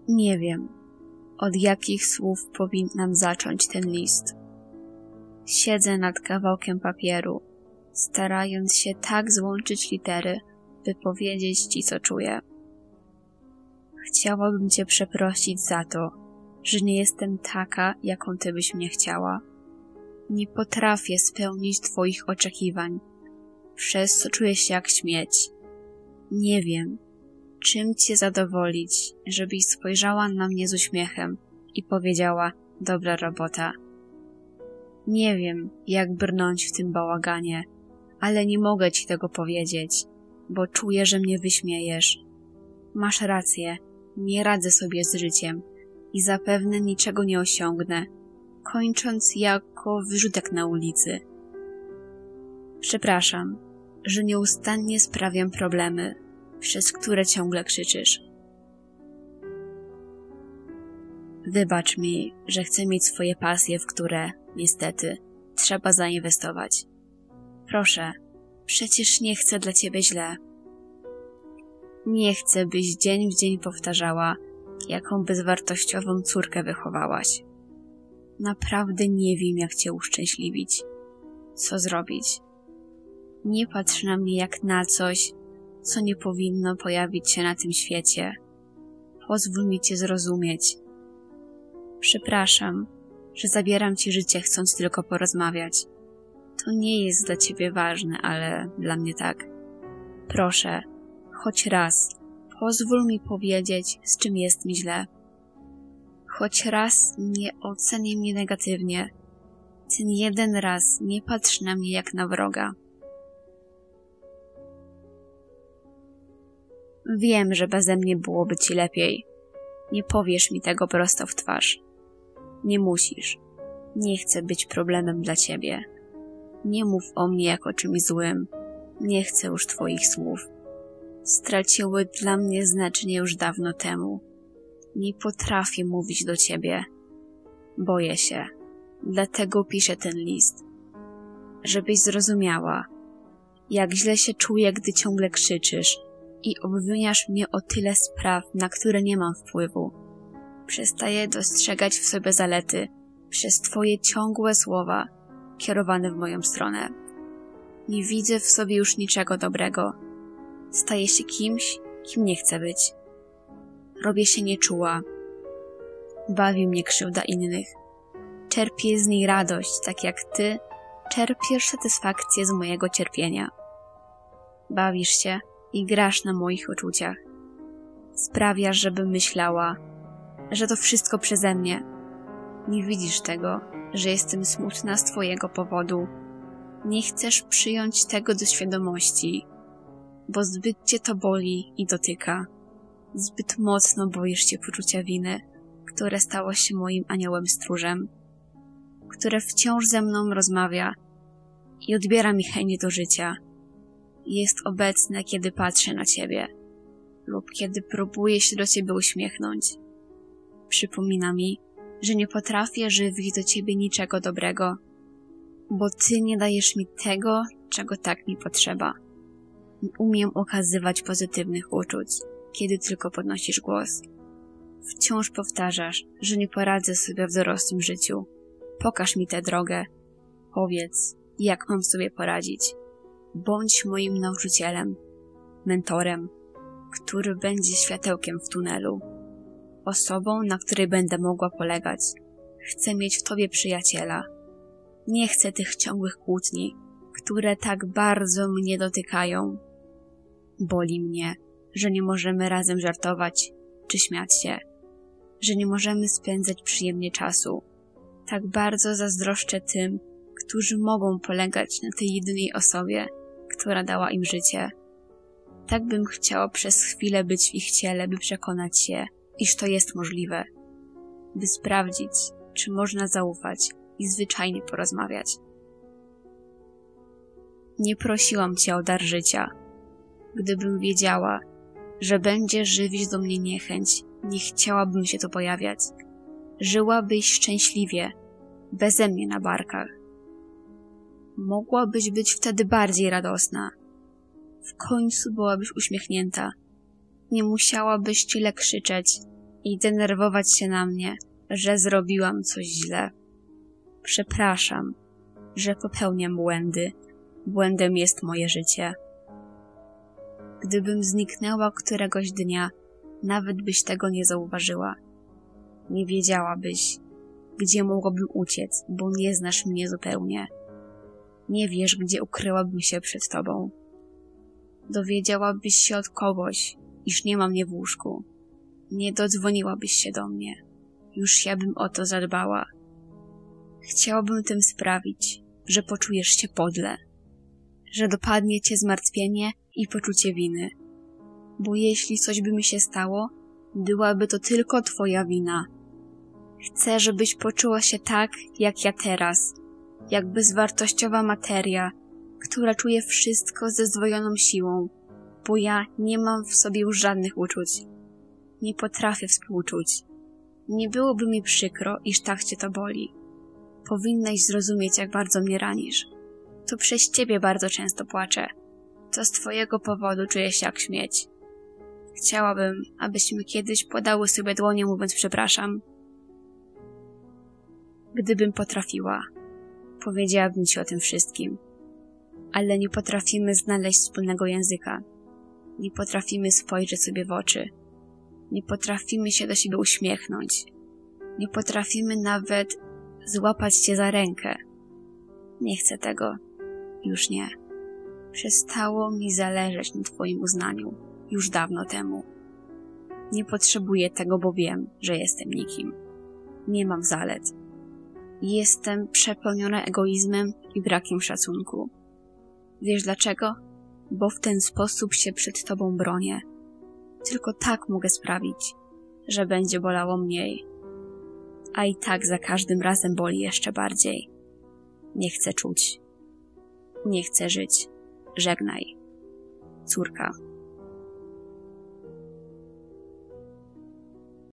Nie wiem, od jakich słów powinnam zacząć ten list. Siedzę nad kawałkiem papieru, starając się tak złączyć litery, by powiedzieć ci, co czuję. Chciałabym cię przeprosić za to, że nie jestem taka, jaką ty byś mnie chciała. Nie potrafię spełnić twoich oczekiwań, przez co czuję się jak śmieć. Nie wiem, czym cię zadowolić, żebyś spojrzała na mnie z uśmiechem i powiedziała: dobra robota. Nie wiem, jak brnąć w tym bałaganie, ale nie mogę ci tego powiedzieć, bo czuję, że mnie wyśmiejesz. Masz rację, nie radzę sobie z życiem i zapewne niczego nie osiągnę, kończąc jako wyrzutek na ulicy. Przepraszam, że nieustannie sprawiam problemy, przez które ciągle krzyczysz. Wybacz mi, że chcę mieć swoje pasje, w które, niestety, trzeba zainwestować. Proszę, przecież nie chcę dla ciebie źle. Nie chcę, byś dzień w dzień powtarzała, jaką bezwartościową córkę wychowałaś. Naprawdę nie wiem, jak cię uszczęśliwić. Co zrobić? Nie patrz na mnie jak na coś, co nie powinno pojawić się na tym świecie. Pozwól mi cię zrozumieć. Przepraszam, że zabieram ci życie, chcąc tylko porozmawiać. To nie jest dla ciebie ważne, ale dla mnie tak. Proszę, choć raz, pozwól mi powiedzieć, z czym jest mi źle. Choć raz nie oceniaj mnie negatywnie. Ten jeden raz nie patrz na mnie jak na wroga. Wiem, że beze mnie byłoby ci lepiej. Nie powiesz mi tego prosto w twarz. Nie musisz. Nie chcę być problemem dla ciebie. Nie mów o mnie jako czymś złym. Nie chcę już twoich słów. Straciły dla mnie znaczenie już dawno temu. Nie potrafię mówić do ciebie. Boję się. Dlatego piszę ten list. Żebyś zrozumiała, jak źle się czuję, gdy ciągle krzyczysz i obwiniasz mnie o tyle spraw, na które nie mam wpływu. Przestaję dostrzegać w sobie zalety przez twoje ciągłe słowa kierowane w moją stronę. Nie widzę w sobie już niczego dobrego. Staję się kimś, kim nie chcę być. Robię się nieczuła. Bawi mnie krzywda innych. Czerpię z niej radość, tak jak ty czerpiesz satysfakcję z mojego cierpienia. Bawisz się i grasz na moich uczuciach. Sprawiasz, żebym myślała, że to wszystko przeze mnie. Nie widzisz tego, że jestem smutna z twojego powodu. Nie chcesz przyjąć tego do świadomości, bo zbyt cię to boli i dotyka. Zbyt mocno boisz się poczucia winy, które stało się moim aniołem stróżem, które wciąż ze mną rozmawia i odbiera mi chęć do życia. Jest obecne, kiedy patrzę na ciebie lub kiedy próbuję się do ciebie uśmiechnąć. Przypomina mi, że nie potrafię żywić do ciebie niczego dobrego, bo ty nie dajesz mi tego, czego tak mi potrzeba. Nie umiem okazywać pozytywnych uczuć, kiedy tylko podnosisz głos. Wciąż powtarzasz, że nie poradzę sobie w dorosłym życiu. Pokaż mi tę drogę. Powiedz, jak mam sobie poradzić. Bądź moim nauczycielem, mentorem, który będzie światełkiem w tunelu. Osobą, na której będę mogła polegać. Chcę mieć w tobie przyjaciela. Nie chcę tych ciągłych kłótni, które tak bardzo mnie dotykają. Boli mnie, że nie możemy razem żartować czy śmiać się, że nie możemy spędzać przyjemnie czasu. Tak bardzo zazdroszczę tym, którzy mogą polegać na tej jedynej osobie, która dała im życie. Tak bym chciała przez chwilę być w ich ciele, by przekonać się, iż to jest możliwe, by sprawdzić, czy można zaufać i zwyczajnie porozmawiać. Nie prosiłam cię o dar życia. Gdybym wiedziała, że będzie żywić do mnie niechęć, nie chciałabym się tu pojawiać. Żyłabyś szczęśliwie, beze mnie na barkach. Mogłabyś być wtedy bardziej radosna. W końcu byłabyś uśmiechnięta. Nie musiałabyś tyle krzyczeć i denerwować się na mnie, że zrobiłam coś źle. Przepraszam, że popełniam błędy. Błędem jest moje życie. Gdybym zniknęła któregoś dnia, nawet byś tego nie zauważyła. Nie wiedziałabyś, gdzie mogłabym uciec, bo nie znasz mnie zupełnie. Nie wiesz, gdzie ukryłabym się przed tobą. Dowiedziałabyś się od kogoś, iż nie ma mnie w łóżku. Nie dodzwoniłabyś się do mnie. Już ja bym o to zadbała. Chciałabym tym sprawić, że poczujesz się podle, że dopadnie cię zmartwienie i poczucie winy. Bo jeśli coś by mi się stało, byłaby to tylko twoja wina. Chcę, żebyś poczuła się tak, jak ja teraz, jak bezwartościowa materia, która czuje wszystko ze zdwojoną siłą, bo ja nie mam w sobie już żadnych uczuć. Nie potrafię współczuć. Nie byłoby mi przykro, iż tak cię to boli. Powinnaś zrozumieć, jak bardzo mnie ranisz. To przez ciebie bardzo często płaczę. To z twojego powodu czuję się jak śmieć. Chciałabym, abyśmy kiedyś podały sobie dłonie, mówiąc przepraszam. Gdybym potrafiła, powiedziałabym ci o tym wszystkim. Ale nie potrafimy znaleźć wspólnego języka. Nie potrafimy spojrzeć sobie w oczy. Nie potrafimy się do siebie uśmiechnąć. Nie potrafimy nawet złapać cię za rękę. Nie chcę tego. Już nie. Przestało mi zależeć na twoim uznaniu. Już dawno temu. Nie potrzebuję tego, bo wiem, że jestem nikim. Nie mam zalet. Jestem przepełniona egoizmem i brakiem szacunku. Wiesz dlaczego? Bo w ten sposób się przed tobą bronię. Tylko tak mogę sprawić, że będzie bolało mniej. A i tak za każdym razem boli jeszcze bardziej. Nie chcę czuć. Nie chcę żyć. Żegnaj. Córka.